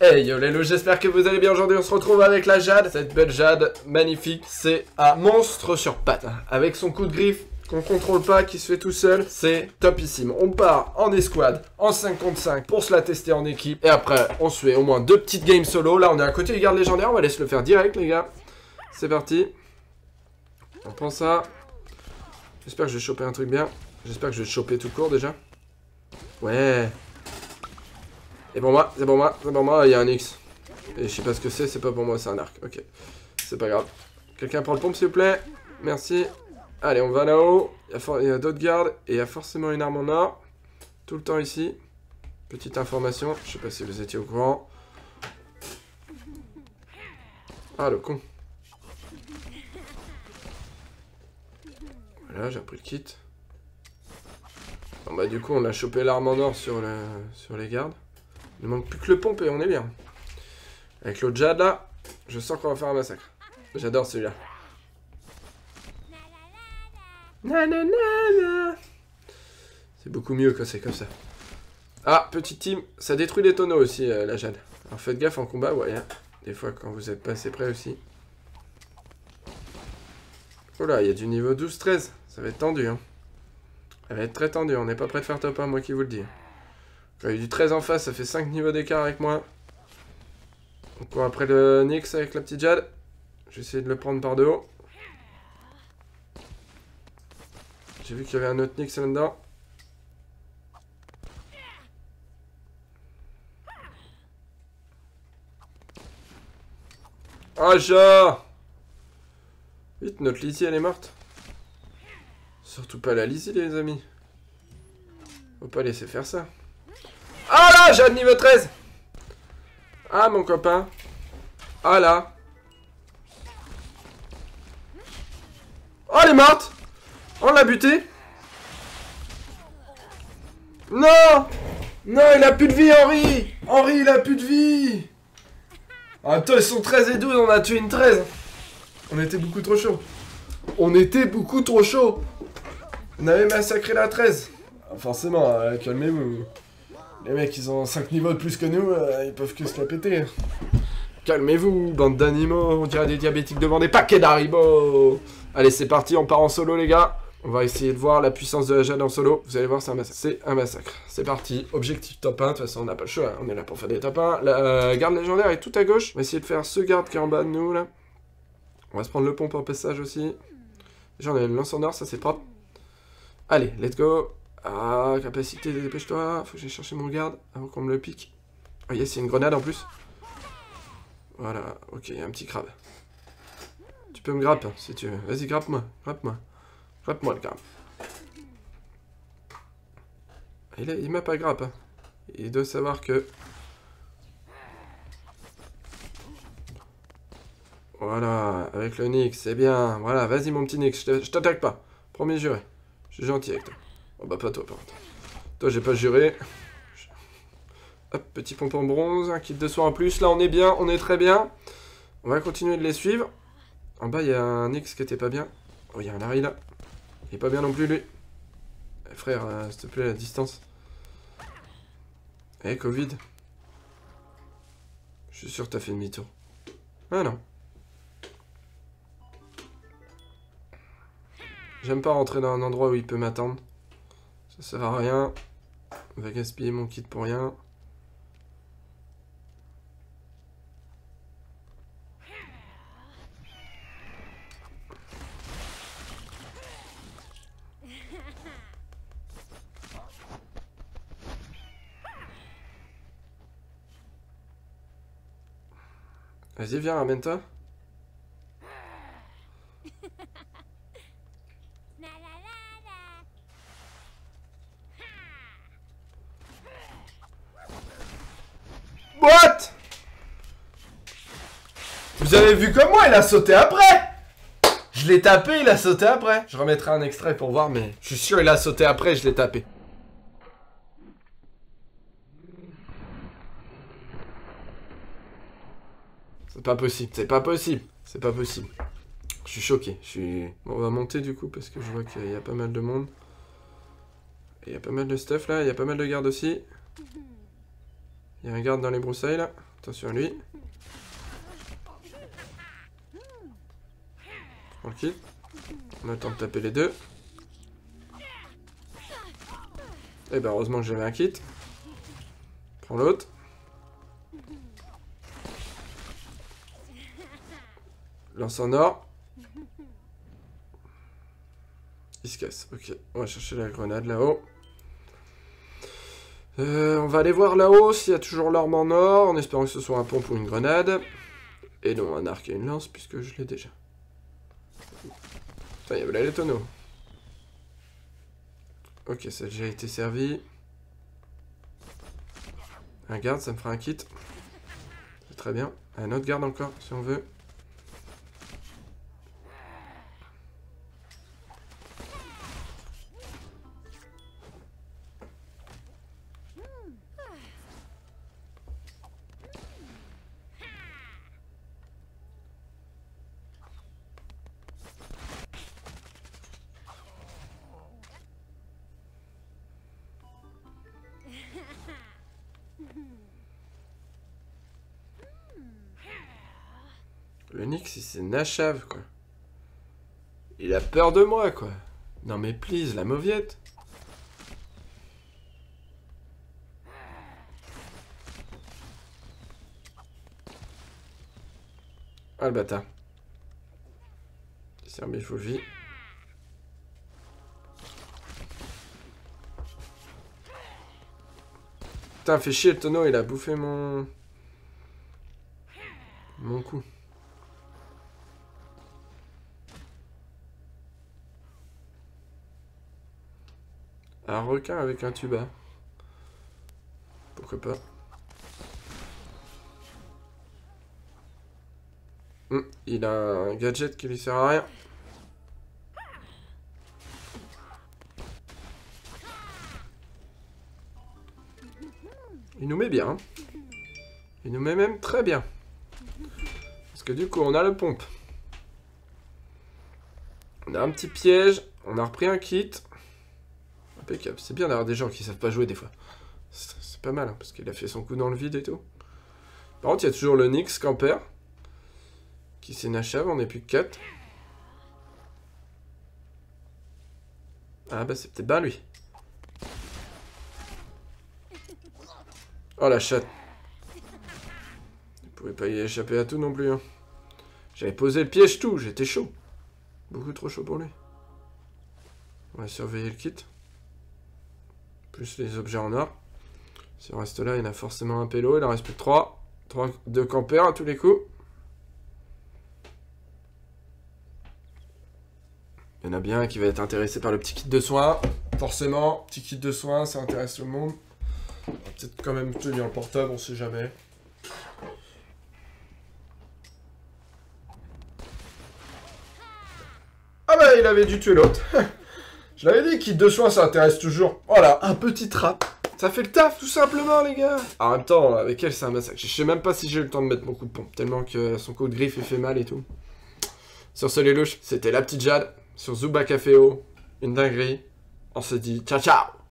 Hey yo les loups, j'espère que vous allez bien. Aujourd'hui on se retrouve avec la Jade. Cette belle Jade magnifique, c'est un monstre sur pattes. Avec son coup de griffe qu'on contrôle pas, qui se fait tout seul, c'est topissime. On part en escouade, en 5 contre 5 pour se la tester en équipe. Et après on se fait au moins 2 petites games solo. Là on est à côté du garde légendaire, on va laisser le faire direct les gars. C'est parti. On prend ça. J'espère que je vais choper un truc bien. J'espère que je vais choper tout court déjà. Ouais. Et pour moi, c'est pour moi, c'est pour moi, il y a un X. Et je sais pas ce que c'est pas pour moi, c'est un arc. Ok. C'est pas grave. Quelqu'un prend le pompe s'il vous plaît. Merci. Allez, on va là-haut. Il y a d'autres gardes. Et il y a forcément une arme en or. Tout le temps ici. Petite information. Je sais pas si vous étiez au courant. Ah, le con. Voilà, j'ai repris le kit. Bon bah du coup, on a chopé l'arme en or sur les gardes. Il ne manque plus que le pompe et on est bien. Avec l'autre Jade là, je sens qu'on va faire un massacre. J'adore celui-là. C'est beaucoup mieux quand c'est comme ça. Ah, petite team, ça détruit les tonneaux aussi, la Jade. Alors faites gaffe en combat, ouais. Hein. Des fois quand vous êtes pas assez près aussi. Oh là, il y a du niveau 12-13. Ça va être tendu, hein. Ça va être très tendu, on n'est pas prêt de faire top 1, moi qui vous le dis. Quand il y a eu du 13 en face, ça fait 5 niveaux d'écart avec moi. On court après le Nyx avec la petite Jade. Je vais essayer de le prendre par de haut. J'ai vu qu'il y avait un autre Nyx là-dedans. Ah, genre! Vite, notre Lizzie, elle est morte. Surtout pas la Lizzie, les amis. Faut pas laisser faire ça. Ah là, Jade niveau 13. Ah, mon copain. Ah là. Oh, elle est morte. On l'a buté. Non. Non, il a plus de vie, Henri. Henri, il a plus de vie. En même temps, ils sont 13 et 12, on a tué une 13. On était beaucoup trop chaud. On était beaucoup trop chaud. On avait massacré la 13. Forcément, calmez-vous. Les mecs, ils ont 5 niveaux de plus que nous, ils peuvent que se la péter. Calmez-vous, bande d'animaux, on dirait des diabétiques devant des paquets d'Haribo. Allez, c'est parti, on part en solo, les gars. On va essayer de voir la puissance de la Jade en solo. Vous allez voir, c'est un massacre. C'est un massacre. C'est parti, objectif top 1. De toute façon, on n'a pas le choix, hein. On est là pour faire des top 1. La garde légendaire est tout à gauche. On va essayer de faire ce garde qui est en bas de nous, là. On va se prendre le pompe en passage aussi. Déjà, on a une lance en or, ça c'est propre. Allez, let's go. Ah, capacité, dépêche-toi. Faut que j'aille chercher mon garde avant qu'on me le pique. Oh yes, il y a une grenade en plus. Voilà, ok, il y a un petit crabe. Tu peux me grapper si tu veux. Vas-y, grappe-moi, grappe-moi. Grappe-moi le crabe. Il m'a pas grappe. Hein. Il doit savoir que... Voilà, avec le Nyx, c'est bien. Voilà, vas-y mon petit Nyx, je t'attaque pas. Promis juré. Je suis gentil avec toi. Oh bah pas toi par contre. Toi j'ai pas juré. Hop, petit pompon bronze, un kit de soin en plus. Là on est bien, on est très bien. On va continuer de les suivre. En bas il y a un Nyx qui était pas bien. Oh il y a un Larry là. Il est pas bien non plus lui. Eh, frère, s'il te plaît, la distance. Eh Covid. Je suis sûr que t'as fait demi-tour. Ah non. J'aime pas rentrer dans un endroit où il peut m'attendre. Ça sert à rien. On va gaspiller mon kit pour rien. Vas-y, viens, ramène-toi. What? Vous avez vu comme moi, il a sauté après. Je l'ai tapé, il a sauté après. Je remettrai un extrait pour voir, mais je suis sûr il a sauté après, je l'ai tapé. C'est pas possible, c'est pas possible, c'est pas possible. Je suis choqué, Bon, on va monter du coup, parce que je vois qu'il y a pas mal de monde. Et il y a pas mal de stuff là, il y a pas mal de gardes aussi. Il y a un garde dans les broussailles là. Attention à lui. Tranquille. On a le temps de taper les deux. Et ben heureusement que j'avais un kit. Prends l'autre. Lance en or. Il se casse. Ok, on va chercher la grenade là-haut. On va aller voir là-haut s'il y a toujours l'arme en or, en espérant que ce soit un pompe ou une grenade. Et non, un arc et une lance, puisque je l'ai déjà. Putain, il y avait là les tonneaux. Ok, ça a déjà été servi. Un garde, ça me fera un kit. C'est très bien. Un autre garde encore, si on veut. Le Nyx, il s'est nachave, quoi. Il a peur de moi, quoi. Non mais please, la mauviette. Ah, le bâtard. C'est un vie. Putain, fait chier le tonneau, il a bouffé mon coup. Un requin avec un tuba. Pourquoi pas. Il a un gadget qui lui sert à rien. Il nous met bien. Hein. Il nous met même très bien. Parce que du coup, on a le pompe. On a un petit piège. On a repris un kit. Impeccable. C'est bien d'avoir des gens qui savent pas jouer des fois. C'est pas mal, hein, parce qu'il a fait son coup dans le vide et tout. Par contre, il y a toujours le Nyx camper. Qui s'énachave, on n'est plus que 4. Ah bah c'est peut-être bien lui. Oh la chatte. Il pouvait pas y échapper à tout non plus. Hein. J'avais posé le piège tout, j'étais chaud. Beaucoup trop chaud pour lui. On va surveiller le kit. Plus les objets en or. Si on reste là, il y en a forcément un pélo, il en reste plus que 3. 2 campeurs à tous les coups. Il y en a bien un qui va être intéressé par le petit kit de soins. Forcément, petit kit de soins, ça intéresse tout le monde. On va peut-être quand même tenir le portable, on sait jamais. Ah bah il avait dû tuer l'autre. Je l'avais dit, kit de soins, ça intéresse toujours. Voilà, un petit trap. Ça fait le taf, tout simplement, les gars. En même temps, avec elle, c'est un massacre. Je sais même pas si j'ai eu le temps de mettre mon coup de pompe, tellement que son coup de griffe, il fait mal et tout. Sur ce, les louches, c'était la petite Jade. Sur Zuba Caféo, une dinguerie. On se dit ciao ciao.